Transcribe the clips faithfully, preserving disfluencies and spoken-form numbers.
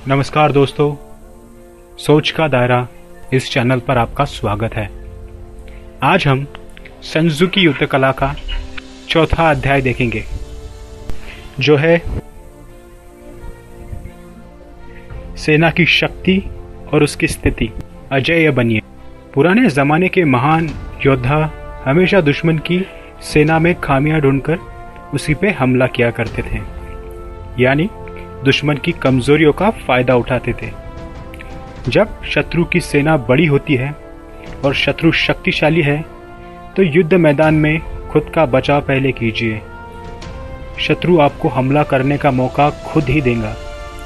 नमस्कार दोस्तों, सोच का दायरा इस चैनल पर आपका स्वागत है। आज हम सन त्सू की युद्ध कला का चौथा अध्याय देखेंगे, जो है सेना की शक्ति और उसकी स्थिति। अजेय बनिए। पुराने जमाने के महान योद्धा हमेशा दुश्मन की सेना में खामियां ढूंढकर उसी पे हमला किया करते थे, यानी दुश्मन की कमजोरियों का फायदा उठाते थे। जब शत्रु की सेना बड़ी होती है और शत्रु शक्तिशाली है तो युद्ध मैदान में खुद का बचाव पहले कीजिए। शत्रु आपको हमला करने का मौका खुद ही देगा।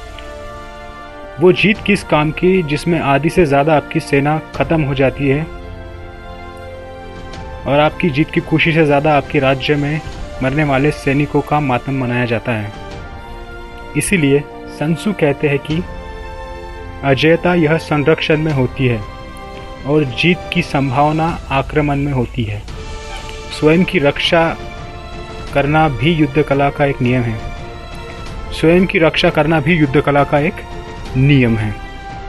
वो जीत किस काम की जिसमें आधी से ज्यादा आपकी सेना खत्म हो जाती है और आपकी जीत की खुशी से ज्यादा आपके राज्य में मरने वाले सैनिकों का मातम मनाया जाता है। इसीलिए सन त्सू कहते हैं कि अजेयता यह संरक्षण में होती है और जीत की संभावना आक्रमण में होती है। स्वयं की रक्षा करना भी युद्ध कला का एक नियम है। स्वयं की रक्षा करना भी युद्ध कला का एक नियम है।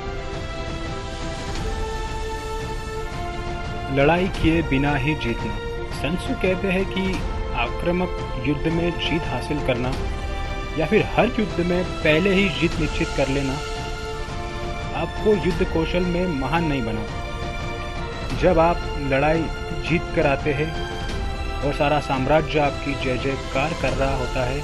लड़ाई किए बिना ही जीतना। सन त्सू कहते हैं कि आक्रामक युद्ध में जीत हासिल करना या फिर हर युद्ध में पहले ही जीत निश्चित कर लेना आपको युद्ध कौशल में महान नहीं बना। जब आप लड़ाई जीत कर आते हैं और सारा साम्राज्य आपकी जय जयकार कर रहा होता है,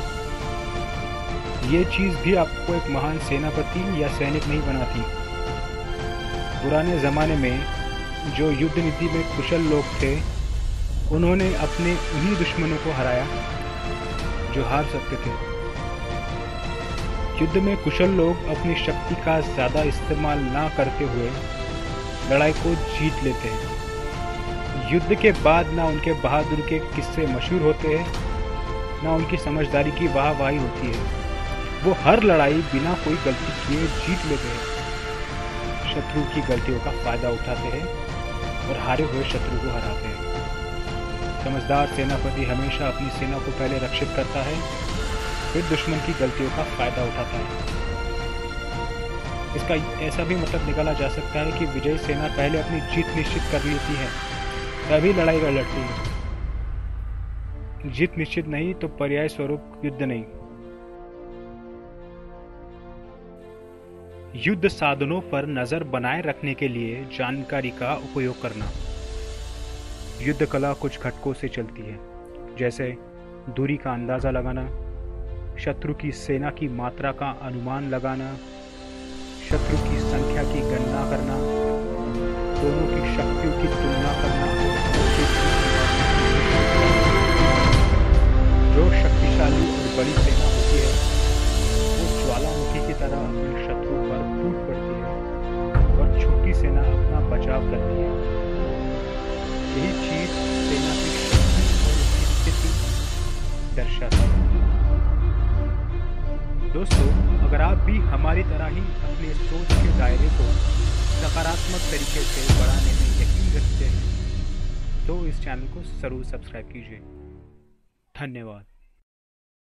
ये चीज भी आपको एक महान सेनापति या सैनिक नहीं बनाती। पुराने जमाने में जो युद्ध नीति में कुशल लोग थे, उन्होंने अपने उन्हीं दुश्मनों को हराया जो हार सकते थे। युद्ध में कुशल लोग अपनी शक्ति का ज्यादा इस्तेमाल ना करते हुए लड़ाई को जीत लेते हैं। युद्ध के बाद ना उनके बहादुर के किस्से मशहूर होते हैं, ना उनकी समझदारी की वाहवाही होती है। वो हर लड़ाई बिना कोई गलती किए जीत लेते हैं, शत्रु की गलतियों का फायदा उठाते हैं और हारे हुए शत्रु को हराते हैं। समझदार सेनापति हमेशा अपनी सेना को पहले रक्षित करता है, फिर दुश्मन की गलतियों का फायदा उठाता है। इसका ऐसा भी मतलब निकाला जा सकता है कि विजयी सेना पहले अपनी जीत निश्चित कर लेती है, तभी लड़ाई कर लड़ती है। जीत निश्चित नहीं तो पर्याय स्वरूप युद्ध नहीं। युद्ध साधनों पर नजर बनाए रखने के लिए जानकारी का उपयोग करना। युद्ध कला कुछ घटकों से चलती है, जैसे दूरी का अंदाजा लगाना, शत्रु की सेना की मात्रा का अनुमान लगाना, शत्रु की संख्या की गणना करना, दोनों की शक्तियों की तुलना करना। जो शक्तिशाली और बड़ी सेना होती है वो ज्वालामुखी की तरह अपने शत्रु पर फूट पड़ती है और छोटी सेना अपना बचाव करती है। यही चीज सेना की शक्ति और उसकी स्थिति दर्शाती है। दोस्तों, अगर आप भी हमारी तरह ही अपने सोच के दायरे को सकारात्मक तरीके से बढ़ाने में यकीन रखते हैं तो इस चैनल को जरूर सब्सक्राइब कीजिए। धन्यवाद।